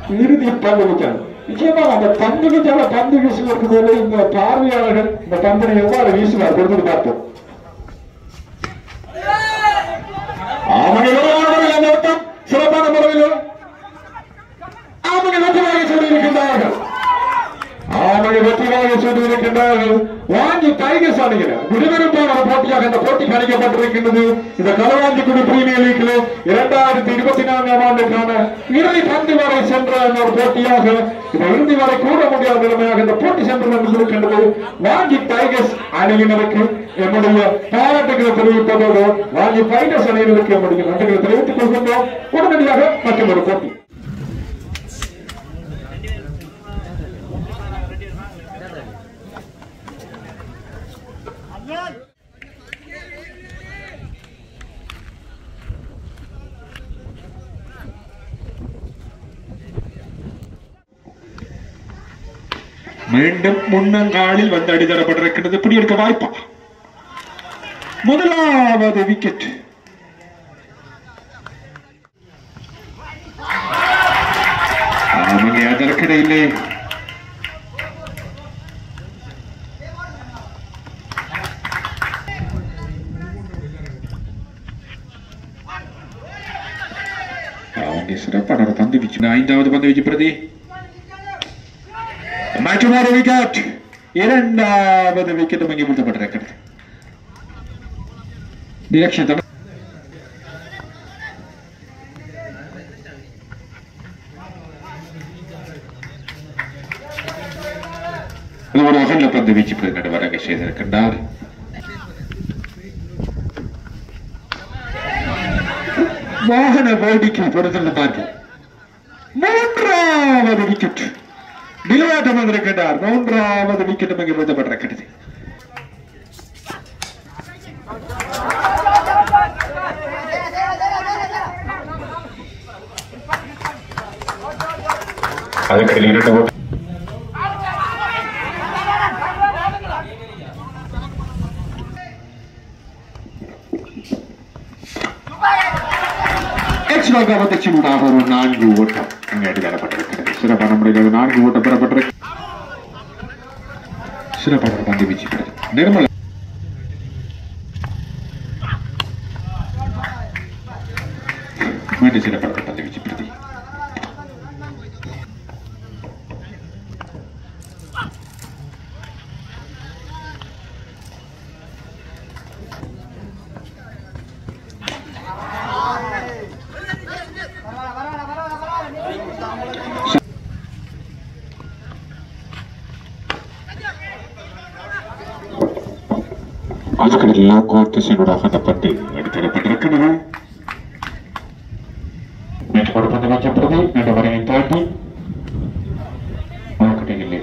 இறுதி பந்து வீச்சாளர். நிச்சயமாக அந்த பந்து வீச்சாளர் பந்து வீசுவதற்கு போல இந்த பார்வையாளர்கள் இந்த பந்தினை எவ்வாறு வீசுவார் கொடுத்து பார்த்தோம். சிறப்பான முறையில் வெற்றியாக சொல்லியிருக்கின்றார்கள். வெற்றியாக சொல்லியிருக்கின்றார்கள். வாங்கி டைகர்ஸ் அணிகிறார். விறுவிறுப்பான போட்டியாக இந்த போட்டி கணிக்கப்பட்டிருக்கின்றது. இந்த களவாஞ்சிக்குடி பிரீமியர் லீக்ல 2024ஆம் ஆண்டுக்கான இறுதி பந்து வரை சென்ற ஒரு போட்டியாக இந்த இறுதி வரை கூட முடியாத நிலைமையாக இந்த போட்டி சென்று இருக்கின்றது. வாங்கி டைகர்ஸ் அணியினருக்கு என்னுடைய பாராட்டுகளை தெரிவிப்பதோடு வாங்கி டைகர்ஸ் அணியினருக்கு என்னுடைய நன்றிகளை தெரிவித்துக் கொள்கின்றோம். உடனடியாக மற்றொரு போட்டி. மீண்டும் முன்னங்காலில் வந்து அடித்தரப்பட்டிருக்கிறது. இப்படி இருக்க வாய்ப்பா? முதலாவது விக்கெட். அதற்கிடையிலே சிறப்பான பந்து வீச்சு. 5வது பந்து வீச்சு பிரதி. மற்றொரு விக்கெட். 2வது விக்கெட் இங்கே வீழ்த்தப்பட்டிருக்கிறது. டிரெக்ஷன் ஒரு அகல பந்து வீச்சு நடுவராக செய்திருக்கின்றார். வாகன வேடிக்கை பொறுத்தல் பார்க்க 3வது விக்கெட் நிலவாட்டம் வந்திருக்கின்றார். 3வது விக்கெட் இங்கே வீழ்த்தப்பட்டிருக்கிறது. அதற்கிடையில் 2 ஓட்டம். சின்னதாக ஒரு 4 ஓட்டம் அங்கே அடித்தரப்பட்டிருக்கிறது. சிறப்பான முறையில் 4 ஓட்டம் பெறப்பட்டிருக்கிறது. சிறப்பான பந்து வீச்சு நிர்மலா மீண்டும் சிறப்பான பந்து வீச்சு பிரதி. அதுக்கடையில் கோர்த்தசனூடாக அந்த பந்து எடுத்துடப்பட்டிருக்கிறது. மேற்கொண்டு பந்து வைக்கப்படுது. இந்த வரையை தாண்டி அதுக்கடையில்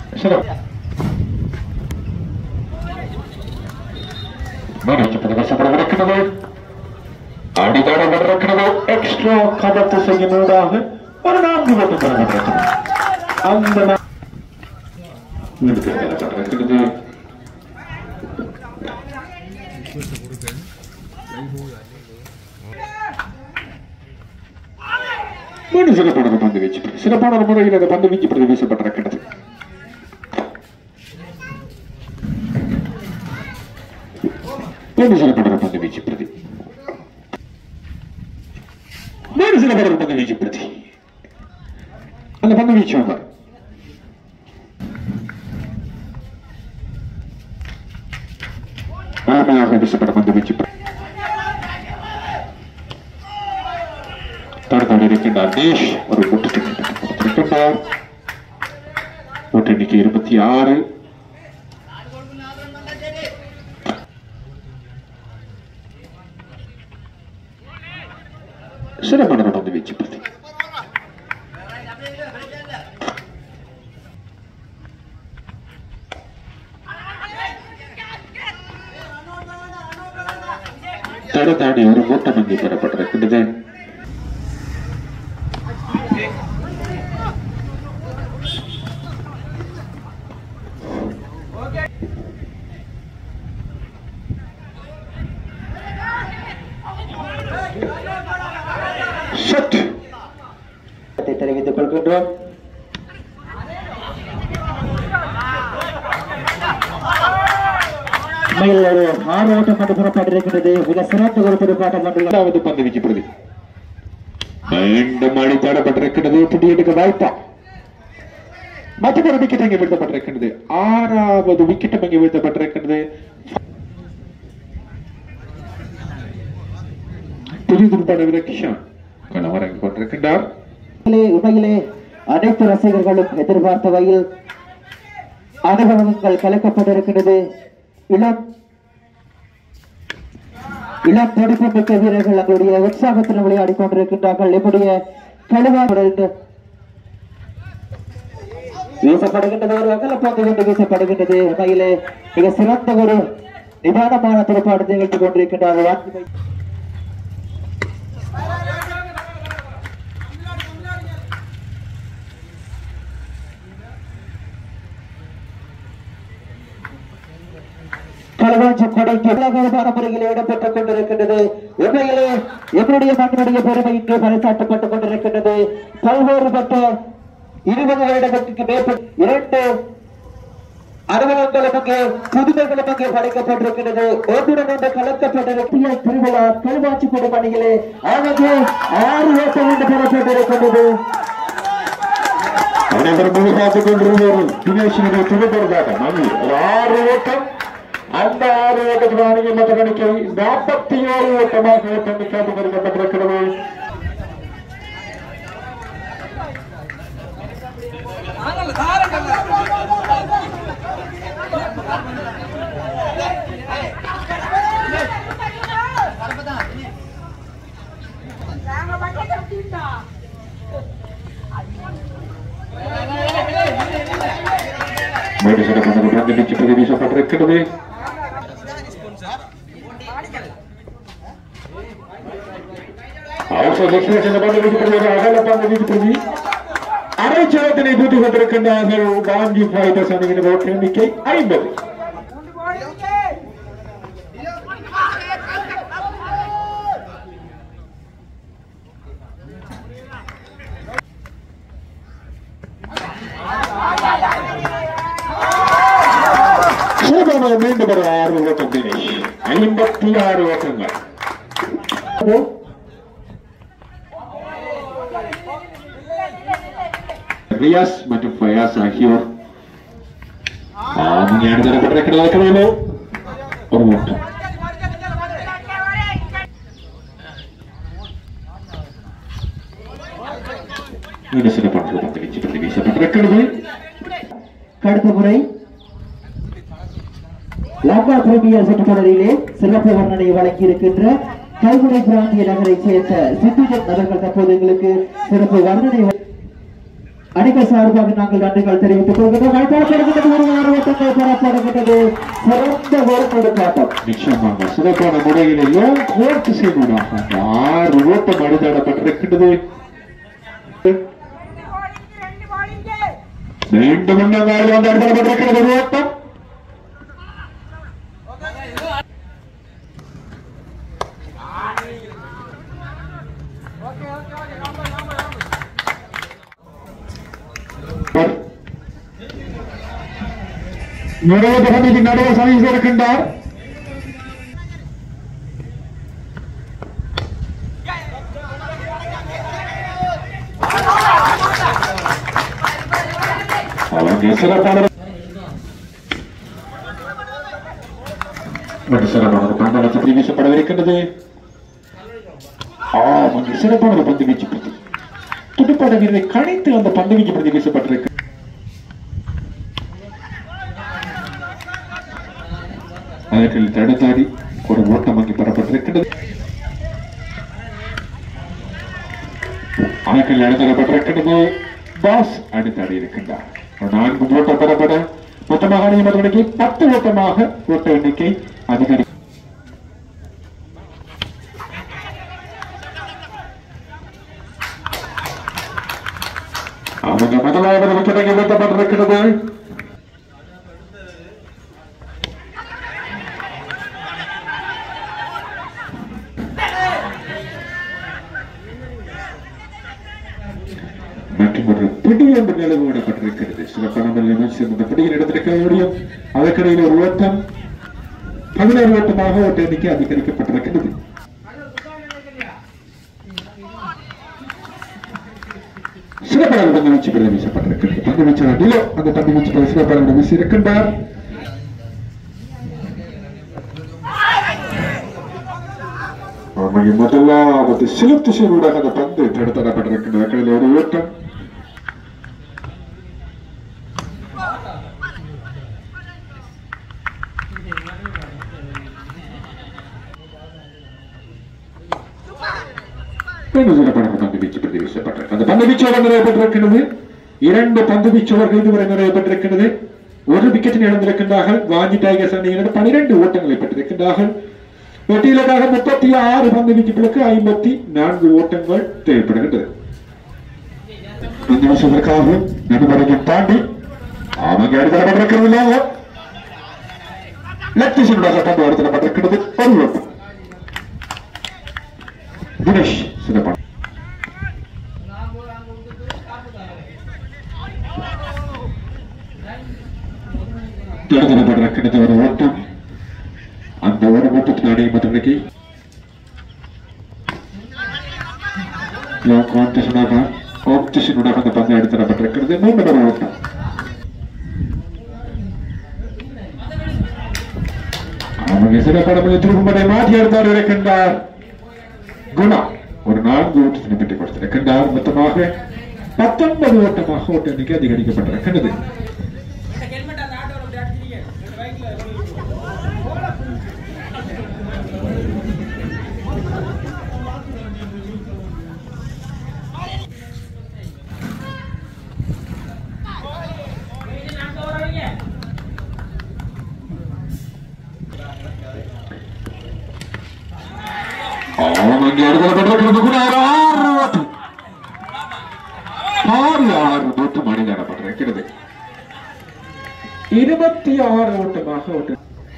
வைக்கப்படவிருக்கிறது. அடிதாடப்பட்டிருக்கிறது. எக்ஸ்ட்ரா கபத்து செய்யனூடாக ஒரு 4 ஓட்டம் பெறப்பட்டிருக்கிறது. அந்த எடுத்துடப்பட்டிருக்கிறது. மீண்டும் சிறப்பான பந்து வீச்சு. சிறப்பான முறையில் அந்த பந்து வீச்சு பிரதி வீசப்பட்டிருக்கிறது. மீண்டும் சிறப்பான பந்து வீச்சு பிரதி. மீண்டும் சிறப்பான பந்து வீச்சு பிரதி. அந்த பந்து வீச்சு ஆழமையாக வீசப்பட்ட பந்து வீச்சு தடுத்தாடி இருக்கின்றார். தேஷ் ஒரு கொடுத்திருக்கின்றார். ஓட்டு எண்ணிக்கை 26. சிறப்பான பந்து வீச்சு பிரதி. தடுத்தாடி ஒரு மூட்டை பந்து பெறப்பட்டிருக்கின்றது. தெரிவித்துக் கொள்கின்றோம். ஒரு 6 ஓட்டம் கொண்டு புறப்பட்டிருக்கிறது. மிக சிறந்த ஒரு துடுப்பாட்டம். பந்து வீச்சு மீண்டும் அடி தேடப்பட்டிருக்கிறது. புதிய வாய்ப்பா மற்றொரு விக்கெட் அங்கே வீழ்த்தப்பட்டிருக்கிறது. 6வது விக்கெட்டும் அங்கே வீழ்த்தப்பட்டிருக்கிறது. புதிய துடுப்பான விலக்கிஷான் களமிறங்கிக் கொண்டிருக்கின்றார். உண்மையிலே அனைத்து ரசிகர்களும் எதிர்பார்த்த வகையில் அனுபவங்கள் கலக்கப்பட்டிருக்கிறது. இளம் துடிப்பு மிக்க வீரர்கள் அவருடைய உற்சாகத்தில் விளையாடி கொண்டிருக்கின்றார்கள். எப்படிய கழுவாக வீசப்படுகின்றது. ஒரு அகலப்பந்து கொண்டு வீசப்படுகின்றது. உண்மையிலே மிக சிறந்த ஒரு நிதானமான துடுப்பாட்டத்தை நிகழ்த்தி கொண்டிருக்கின்றார்கள். களவாஞ்சி கொடைக்கு முறையில் இடம்பெற்றுக் கொண்டிருக்கின்றது. உண்மையிலே எங்களுடைய மண்ணுடைய பெருமை இன்று பறைசாற்றப்பட்டுக் கொண்டிருக்கின்றது. பல்வேறுபட்ட 20 வருடங்களுக்கு மேற்பட்ட 2 அனுபவங்களும் அங்கே புதுமைகளும் அங்கே படைக்கப்பட்டிருக்கிறது. ஒன்றுடன் ஒன்று கலக்கப்பட்டிருக்கிற திருவிழா களவாஞ்சி கொடை பணிகளே ஆகவே 6 ஓட்டம் என்று பெறப்பட்டிருக்கின்றது. அனைவரும் பார்த்துக் கொண்டிருந்தோம். தினேஷனுடைய துடுப்படுறாங்க. 6 ஓட்டம். அந்த 6 ஓட்டத்தில் மற்ற கணிக்கை 47 ஓட்டமாக ஓட்டம் கேட்டுக்கொள்ளப்பட்டிருக்கிறது. வீசப்பட்டிருக்கிறது. அரைச்சலத்தினை பூட்டிக் கொண்டிருக்கின்றார்கள். காஞ்சி ஃபைட்டர்ஸ் அணியின் ஓட்ட எண்ணிக்கை 50. மீண்டும் 6 ஓட்டம். 56 ஓட்டங்கள். ரியாஸ் மற்றும் ஃபயாஸ் ஆகியோர் தரப்பட்டிருக்கிறது. ஒரு ஓட்டம். வீசப்பட்டிருக்கிறது. அடுத்த முறை லங்கா பிரீமியர் சுற்றுத்தொடரிலே சிறப்பு வர்ணனை வழங்கி இருக்கின்ற கல்முனை பிராந்திய நகரை சேர்ந்த சித்துஜன் அவர்கள் தற்போது எங்களுக்கு சிறப்பு வர்ணனை அணிகள் சார்பாக நாங்கள் நன்றிகள் தெரிவித்துக் கொள்கிறோம். சிறந்த ஒரு துடுப்பாட்டம். நிச்சயமாக சிறப்பான முறையிலேயும் கோர்த்து செய்வதாக 6 ஓட்டம் அடிதாடப்பட்டிருக்கின்றது. மீண்டும் அடிதாடப்பட்டிருக்கிறது ஓட்டம். நடுவ சந்தித்திருக்கின்றார். சிறப்பான பந்து வீசப்படவிருக்கின்றது. சிறப்பான பந்து வீச்சு பிரதி துடுப்பாட வீரரை கணித்து அந்த பந்து வீச்சு பிரதி வீசப்பட்டிருக்கு. அதற்கில் தடுத்தாடி ஒரு ஓட்டம் அங்கே பெறப்பட்டிருக்கிறது. அதற்கில் நடத்தப்பட்டிருக்கிறது. பாஸ் அடித்தாடி இருக்கின்றார். 4 ஓட்டம் பெறப்பட மொத்தமாக அணியமர்களுக்கு 10 ஓட்டமாக ஓட்ட எண்ணிக்கை அதிகரி. அவங்க முதலாவது விக்கெட் அங்கே வீழ்த்தப்பட்டிருக்கிறது. மற்றும் ஒரு பிடி ஒன்று நிலவு விடப்பட்டிருக்கிறது. சிறப்பான இந்த பிடியில் எடுத்திருக்க முடியும். அதற்கிடையில் ஒரு ஓட்டம் 16 ஓட்டமாக ஓட்ட எண்ணிக்கை அதிகரிக்கப்பட்டிருக்கிறது. சிறப்பான பந்து வீச்சு பிரதி வீசப்பட்டிருக்கிறது. பந்து வீச்சு அந்த பந்து வீச்சு சிறப்பான வீசி இருக்கின்றார். முதலாவது சிலுத்து சீருடாக அந்த பந்து தடுத்தரப்பட்டிருக்கின்ற கையில் ஒரு ஓட்டம். பந்து வீச்சு பிரதி வீசப்பட்டிருக்கிறது. அந்த பந்து வீச்சோடு நிறைவேற்றிருக்கிறது. 2 பந்து வீச்சோர்கள் இதுவரை நிறைவேற்றிருக்கிறது. 1 விக்கெட்டில் இழந்திருக்கின்றார்கள். வாஞ்சி டைகர்ஸ் அணியினர் 12 ஓட்டங்களை பெற்றிருக்கின்றார்கள். வெற்றியிலுக்காக 36 பந்து வீச்சுகளுக்கு 54 ஓட்டங்கள் தேவைப்படுகின்றது. இந்த விஷயத்திற்காக நடுவரையும் தாண்டி அவங்க எடுக்கப்பட்டிருக்கிறது. லட்சியமாக பந்து எடுக்கப்பட்டிருக்கிறது. ஒரு ஓட்டம். தினேஷ் சிறப்பான எடுக்கப்பட்டிருக்கிறது. ஒரு ஓட்டம். அந்த ஒரு ஓட்டத்தின் அடைய மட்டும் அந்த பந்து எடுத்துடப்பட்டிருக்கிறது. 3 ஓட்டம். அவங்க சிறப்பான திருப்பம்படை மாற்றி எடுத்தார் இருக்கின்றார். குணா ஒரு 4 ஓட்டத்தினை பெற்றுக் கொடுத்திருக்கின்றார். மொத்தமாக 19 ஓட்டமாக ஓட்ட எண்ணிக்கை அதிகரிக்கப்பட்டிருக்கிறது. மணிதானப்பட்டிருக்கிறது. 26 ஓட்டமாக ஓட்ட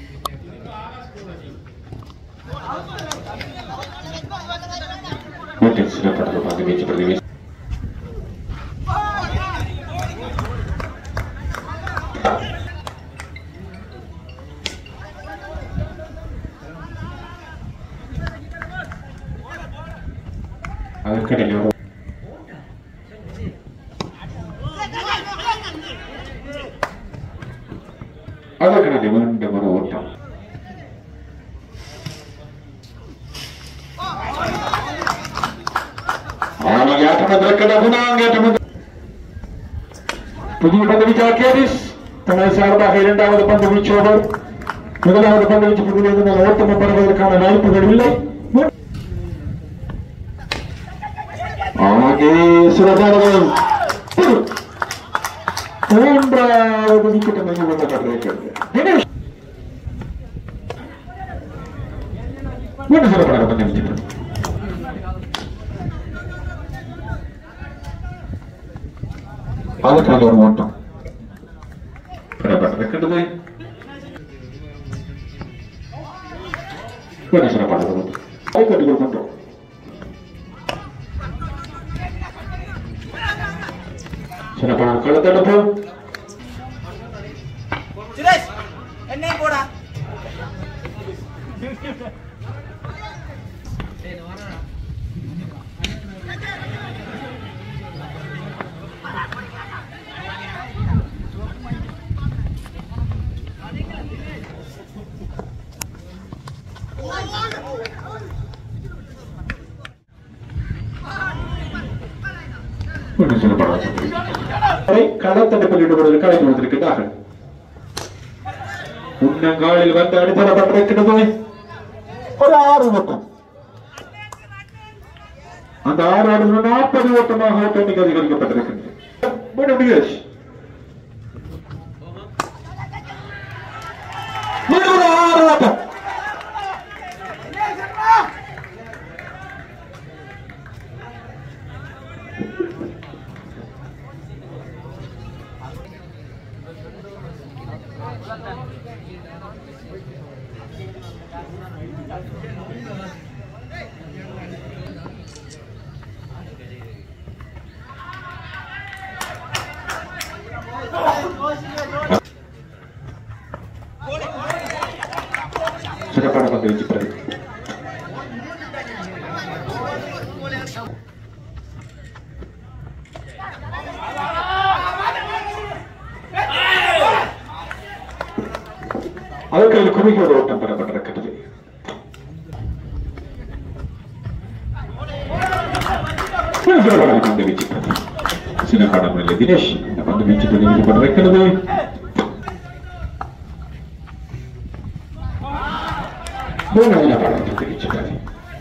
சிறப்பட்டது. பந்து வீச்சு பிரதி வீச்சு அதற்கடையில் மீண்டும் ஒரு ஓட்டம். புதிய பந்து வீச்சாளர் கேரிஸ் தனது சார்பாக 2வது பந்து வீச்சோடு 1வது பந்து வீச்சு புதிய ஓட்டம் பெறுவதற்கான வாய்ப்புகள் இல்லை. சிறப்பான 3வது விக்கெட் மையப்பட்டிருக்கிறது. தினேஷ் மீண்டும் சிறப்பான பந்து வீச்சு அதற்கான ஒரு ஓட்டம் பெறப்பட்டிருக்கிறது. சிறப்பானது கட்டிக் கொடுக்கின்றோம். சிறப்பான களத்தடுப்பு. களத்தடுப்பில் ஈடுபடுவதற்கு அழைப்பு வந்திருக்கிறார்கள். முன்னங்காலில் வந்து அடித்தரப்பட்டிருக்கிறது. ஒரு 6 ஓட்டம். அந்த 6 ஓட்டத்தில் 40 ஓட்டமாக ஓட்ட எண்ணிக்கை அதிகரிக்கப்பட்டிருக்கிறது. சிறப்பான பந்து வீச்சு பிரதி அதற்கு குறுகிய ஒரு ஓட்டம் பெறப்பட்டிருக்கிறது. பந்து வீச்சு பிரதி சிறப்பான முறையில் தினேஷ் இந்த பந்து வீச்சு பிரதி வீசப்பட்டிருக்கிறது. பந்து வீச்சு பிரதி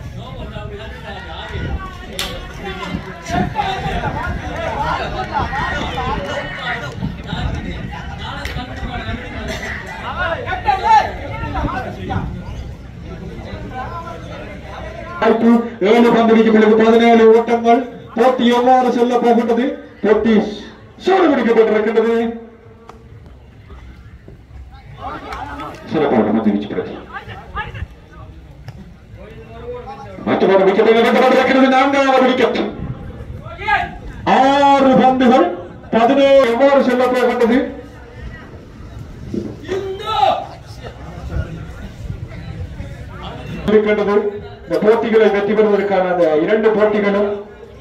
ஏழு பந்து வீச்சுகளுக்கு 17 ஓட்டங்கள். போட்டி எவ்வாறு செல்ல போகின்றது? போட்டி சூடு பிடிக்கப்பட்டிருக்கின்றது. சிறப்பான பந்து வீச்சு பிரதி மற்றொரு விக்கெட் இழக்கப்பட்டிருக்கிறது. 4வது விக்கெட். 6 பந்துகள் 17 எவ்வாறு செல்ல போகின்றது? இருக்கின்றது. இந்த போட்டிகளை வெற்றி பெறுவதற்கான அந்த 2 போட்டிகளும்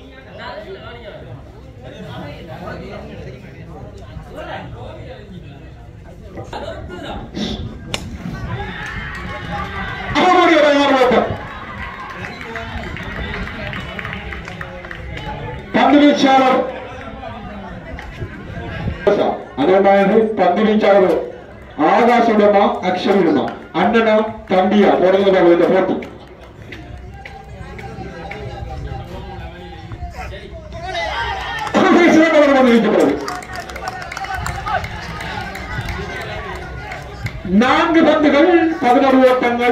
பந்து வீச்சாளர் அதே பந்து வீச்சாளர் ஆகாசுடமா அக்ஷரிடமா அண்ணனா தம்பியா போடுறது இந்த போட்டி. நான்கு பந்துகள் 11 ஓட்டங்கள்.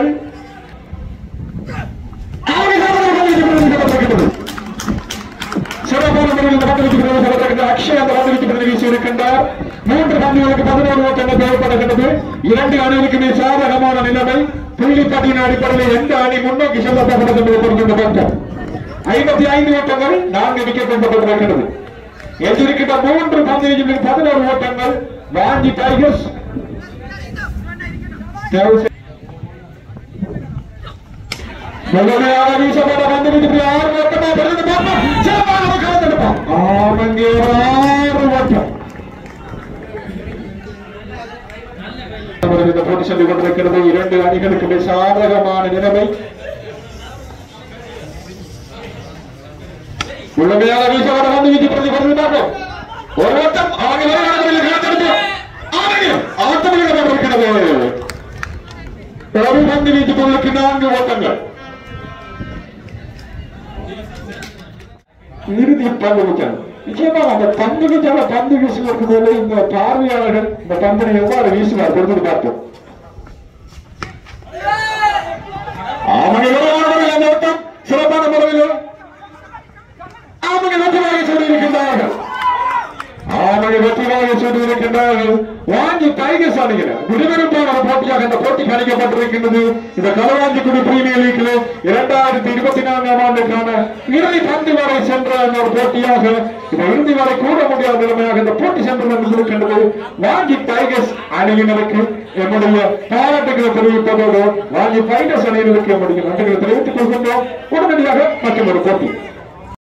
அக்ஷய் அந்த பந்து வீச்சு பிரதி வீசி இருக்கின்றார். 3 பந்துகளுக்கு 11 ஓட்டங்கள் தேவைப்படுகின்றது. 2 அணிகளுக்குமே சாதகமான நிலைமை. புள்ளிப்பட்டியின் அடிப்படையில் எந்த அணி முன்னோக்கி செல்லப்பட்டது என்பதை பொறுக்கின்ற பக்கம் 55 ஓட்டங்கள் 4 விக்கெட் கொண்டப்பட்டிருக்கிறது. எதிர்க்கின்ற 3 பந்து வீச்சுகளுக்கு 11 ஓட்டங்கள். வாஞ்சி டைகர்ஸ் முதலையாக வீசப்பட்ட பந்து வீச்சு 6 ஓட்டமா பெறுது. ஆமங்கே 6 ஓட்டம். இந்த போட்டி சென்று கொண்டிருக்கிறது. 2 அணிகளுக்கு சாதகமான நிலைமை. முழுமையாக வீசப்பட்ட பந்து வீச்சு பிரதி பார்ப்போம். ஒரு ஓட்டம் ஆட்டமிழக்கப்பட்டிருக்கிறது. ஒரு பந்து வீச்சு பொருளுக்கு 4 ஓட்டங்கள். இறுதி பந்து வீச்சாளர் நிச்சயமாக அந்த பந்து வீச்சாள பந்து வீசுவதற்கு போல இந்த பார்வையாளர்கள் இந்த பந்தினை எவ்வாறு வீசுவார் கொடுத்து பார்ப்போம். அந்த ஓட்டம் சிறப்பான முறையில் வெற்றிவாக சொல்லியிருக்கின்றார்கள். வெற்றிவாக சொல்லியிருக்கின்றார்கள். வாங்கி டைகர்ஸ் அணிகிறார். விறுவிறுப்பான போட்டியாக இந்த போட்டி கணிக்கப்பட்டிருக்கின்றது. இந்த களவாஞ்சிக்குடி பிரீமியர் லீக்ல 2024ஆம் ஆண்டுக்கான இறுதி பந்து வரை சென்ற ஒரு போட்டியாக இந்த இறுதி வரை கூட முடியாத நிலைமையாக இந்த போட்டி சென்று இருக்கின்றது. வாங்கி டைகர்ஸ் அணியினருக்கு நம்முடைய பாராட்டுகளை தெரிவிப்பதோடு வாங்கி டைகர்ஸ் அணியினருக்கு நம்முடைய நன்றிகளை தெரிவித்துக் கொள்கின்றோம். உடனடியாக மற்றொரு போட்டி